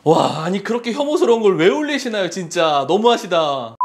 와, 아니 그렇게 혐오스러운 걸 왜 올리시나요 진짜. 너무하시다.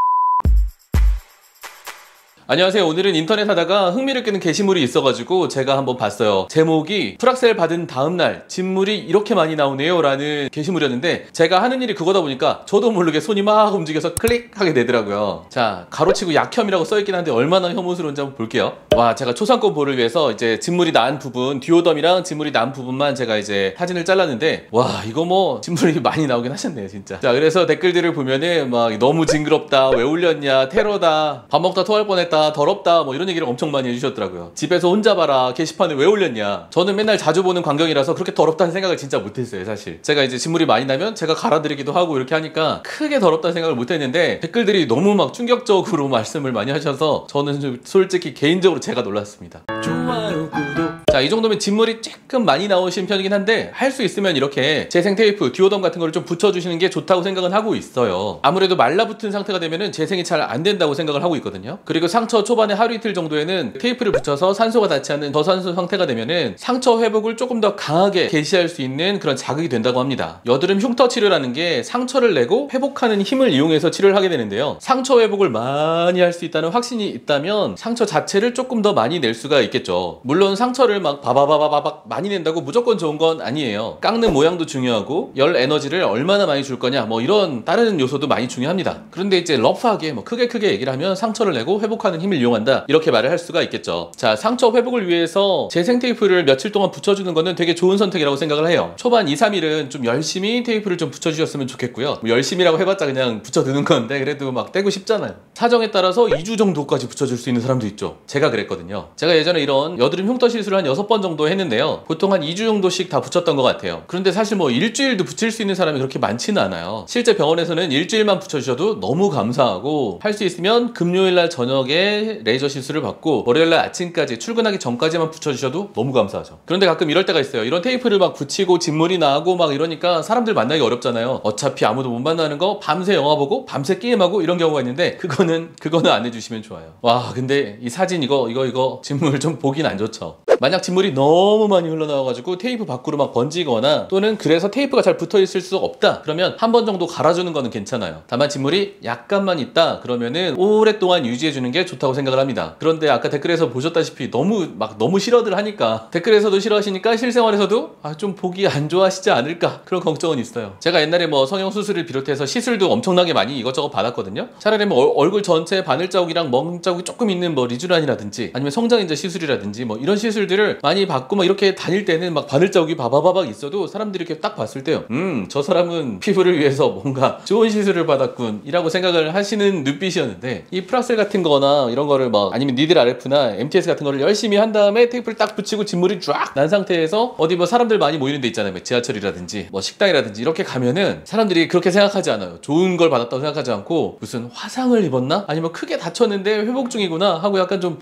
안녕하세요. 오늘은 인터넷 하다가 흥미를 끄는 게시물이 있어가지고 제가 한번 봤어요. 제목이 프락셀 받은 다음날 진물이 이렇게 많이 나오네요 라는 게시물이었는데, 제가 하는 일이 그거다 보니까 저도 모르게 손이 막 움직여서 클릭하게 되더라고요. 자, 가로치고 약혐이라고 써있긴 한데 얼마나 혐오스러운지 한번 볼게요. 와, 제가 초상권 보를 위해서 이제 진물이 난 부분, 듀오덤이랑 진물이 난 부분만 제가 이제 사진을 잘랐는데, 와, 이거 뭐 진물이 많이 나오긴 하셨네요 진짜. 자, 그래서 댓글들을 보면은 막 너무 징그럽다, 왜 올렸냐, 테러다, 밥 먹다 토할 뻔했다, 더럽다, 뭐 이런 얘기를 엄청 많이 해주셨더라고요. 집에서 혼자 봐라, 게시판에 왜 올렸냐. 저는 맨날 자주 보는 광경이라서 그렇게 더럽다는 생각을 진짜 못했어요 사실. 제가 이제 진물이 많이 나면 제가 갈아드리기도 하고 이렇게 하니까 크게 더럽다는 생각을 못했는데, 댓글들이 너무 막 충격적으로 말씀을 많이 하셔서 저는 좀 솔직히 개인적으로 제가 놀랐습니다. 좋아요, 구독. 자, 이 정도면 진물이 조금 많이 나오신 편이긴 한데, 할 수 있으면 이렇게 재생 테이프, 듀오덤 같은 거를 좀 붙여주시는 게 좋다고 생각은 하고 있어요. 아무래도 말라붙은 상태가 되면은 재생이 잘 안 된다고 생각을 하고 있거든요. 그리고 상처 초반에 하루 이틀 정도에는 테이프를 붙여서 산소가 닿지 않는 저산소 상태가 되면은 상처 회복을 조금 더 강하게 개시할 수 있는 그런 자극이 된다고 합니다. 여드름 흉터 치료라는 게 상처를 내고 회복하는 힘을 이용해서 치료를 하게 되는데요. 상처 회복을 많이 할 수 있다는 확신이 있다면 상처 자체를 조금 더 많이 낼 수가 있겠죠. 물론 상처를 막 바바바바박 많이 낸다고 무조건 좋은 건 아니에요. 깎는 모양도 중요하고 열 에너지를 얼마나 많이 줄 거냐, 뭐 이런 다른 요소도 많이 중요합니다. 그런데 이제 러프하게 뭐 크게 얘기를 하면 상처를 내고 회복하는 힘을 이용한다, 이렇게 말을 할 수가 있겠죠. 자, 상처 회복을 위해서 재생 테이프를 며칠 동안 붙여주는 거는 되게 좋은 선택이라고 생각을 해요. 초반 2, 3일은 좀 열심히 테이프를 좀 붙여주셨으면 좋겠고요. 뭐 열심히라고 해봤자 그냥 붙여두는 건데 그래도 막 떼고 싶잖아요. 사정에 따라서 2주 정도까지 붙여줄 수 있는 사람도 있죠. 제가 그랬거든요. 제가 예전에 이런 여드름 흉터 시술을 한 6번 정도 했는데요. 보통 한 2주 정도씩 다 붙였던 것 같아요. 그런데 사실 뭐 일주일도 붙일 수 있는 사람이 그렇게 많지는 않아요. 실제 병원에서는 일주일만 붙여주셔도 너무 감사하고, 할 수 있으면 금요일날 저녁에 레이저 시술을 받고 월요일날 아침까지, 출근하기 전까지만 붙여주셔도 너무 감사하죠. 그런데 가끔 이럴 때가 있어요. 이런 테이프를 막 붙이고 진물이 나고 막 이러니까 사람들 만나기 어렵잖아요. 어차피 아무도 못 만나는 거 밤새 영화 보고 밤새 게임하고 이런 경우가 있는데, 그거는 안 해주시면 좋아요. 와, 근데 이 사진 이거 진물 좀 보긴 안 좋죠. 만약 진물이 너무 많이 흘러나와가지고 테이프 밖으로 막 번지거나, 또는 그래서 테이프가 잘 붙어있을 수 없다 그러면 한 번 정도 갈아주는 거는 괜찮아요. 다만 진물이 약간만 있다 그러면은 오랫동안 유지해주는 게 좋다고 생각을 합니다. 그런데 아까 댓글에서 보셨다시피 너무 싫어들 하니까, 댓글에서도 싫어하시니까 실생활에서도 좀 보기 안 좋아하시지 않을까, 그런 걱정은 있어요. 제가 옛날에 뭐 성형수술을 비롯해서 시술도 엄청나게 많이 이것저것 받았거든요. 차라리 뭐 얼굴 전체에 바늘자국이랑 멍자국이 조금 있는 뭐 리쥬란이라든지 아니면 성장인자 시술이라든지 뭐 이런 시술들을 많이 받고 막 이렇게 다닐 때는 막 바늘자국이 바바바박 있어도 사람들이 이렇게 딱 봤을 때 저 사람은 피부를 위해서 뭔가 좋은 시술을 받았군 이라고 생각을 하시는 눈빛이었는데, 이 프락셀 같은 거나 이런 거를 막, 아니면 니들 RF나 MTS 같은 거를 열심히 한 다음에 테이프를 딱 붙이고 진물이 쫙 난 상태에서 어디 뭐 사람들 많이 모이는 데 있잖아요. 뭐 지하철이라든지 뭐 식당이라든지 이렇게 가면은 사람들이 그렇게 생각하지 않아요. 좋은 걸 받았다고 생각하지 않고 무슨 화상을 입었나? 아니면 크게 다쳤는데 회복 중이구나 하고 약간 좀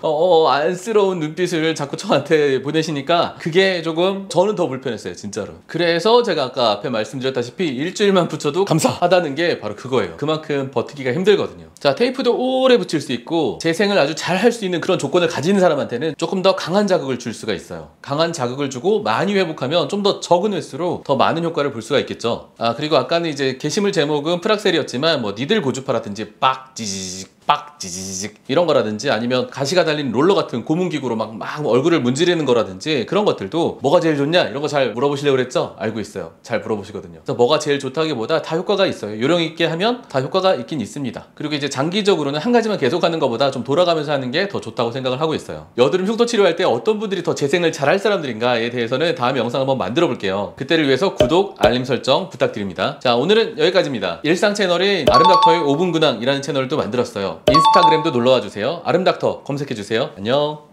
안쓰러운 눈빛을 자꾸 저한테 보내시니까 그게 조금 저는 더 불편했어요 진짜로. 그래서 제가 아까 앞에 말씀드렸다시피 일주일만 붙여도 감사하다는 게 바로 그거예요. 그만큼 버티기가 힘들거든요. 자, 테이프도 오래 붙일 수 있고 재생을 아주 잘 할 수 있는 그런 조건을 가진 사람한테는 조금 더 강한 자극을 줄 수가 있어요. 강한 자극을 주고 많이 회복하면 좀 더 적은 횟수로 더 많은 효과를 볼 수가 있겠죠. 그리고 아까는 이제 게시물 제목은 프락셀이었지만 뭐 니들 고주파라든지 빡 지지직 빡 지지직 이런 거라든지, 아니면 가시가 달린 롤러 같은 고문기구로 막 얼굴을 문지르는 거라든지, 그런 것들도 뭐가 제일 좋냐 이런 거 잘 물어보시려고 그랬죠? 알고 있어요. 잘 물어보시거든요. 그래서 뭐가 제일 좋다기보다 다 효과가 있어요. 요령 있게 하면 다 효과가 있긴 있습니다. 그리고 이제 장기적으로는 한 가지만 계속 하는 것보다 좀 돌아가면서 하는 게 더 좋다고 생각을 하고 있어요. 여드름 흉터 치료할 때 어떤 분들이 더 재생을 잘 할 사람들인가에 대해서는 다음 영상 한번 만들어 볼게요. 그때를 위해서 구독, 알림 설정 부탁드립니다. 자, 오늘은 여기까지입니다. 일상 채널인 아름닥터의 5분 근황이라는 채널도 만들었어요. 인스타그램도 놀러와 주세요. 아름닥터 검색해 주세요. 안녕.